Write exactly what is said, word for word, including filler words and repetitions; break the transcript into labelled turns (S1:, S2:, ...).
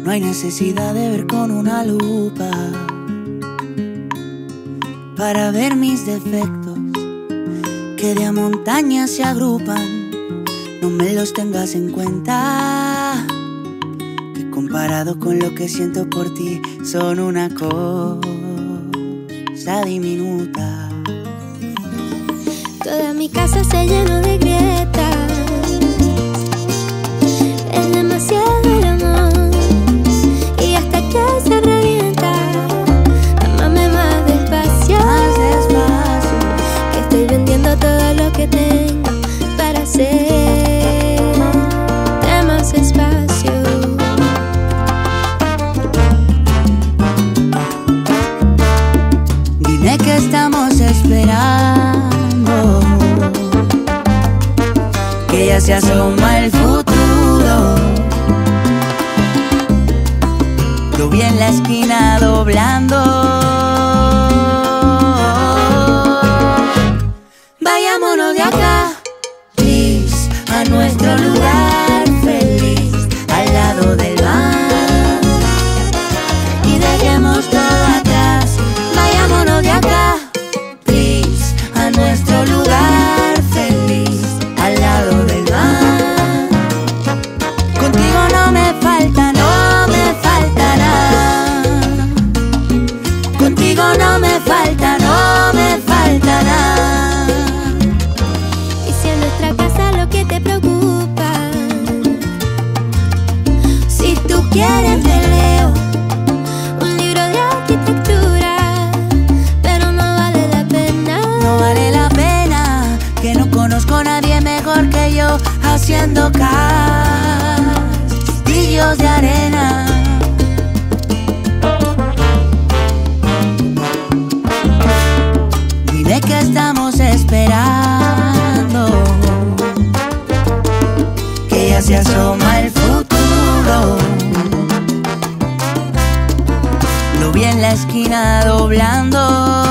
S1: No hay necesidad de ver con una lupa para ver mis defectos, que de a montañas se agrupan. No me los tengas en cuenta, que comparado con lo que siento por ti son una cosa diminuta.
S2: Toda mi casa se llenó de grietas, es demasiado el amor y hasta que se revienta. Amame más despacio,
S1: Más despacio,
S2: que estoy vendiendo todo lo que tengo para hacer más espacio.
S1: dime que estamos esperando, que ya se asoma el futuro. Lo vi en la esquina doblando. Vayámonos de acá, please, a nuestro lugar feliz, al lado del mar, y dejemos todo atrás. Vayámonos de acá, please, a nuestro lugar feliz, al lado del mar. Contigo no me falta, no me falta nada. Contigo no me falta, no me falta nada.
S2: Y si en nuestra casa lo que te preocupa,
S1: Si tú quieres te leo,
S2: un libro de arquitectura, pero no vale la pena.
S1: no vale la pena, que no conozco a nadie mejor que yo haciendo castillos de arena. Dime que estamos esperando, que ya se asoma el futuro. Lo vi en la esquina doblando.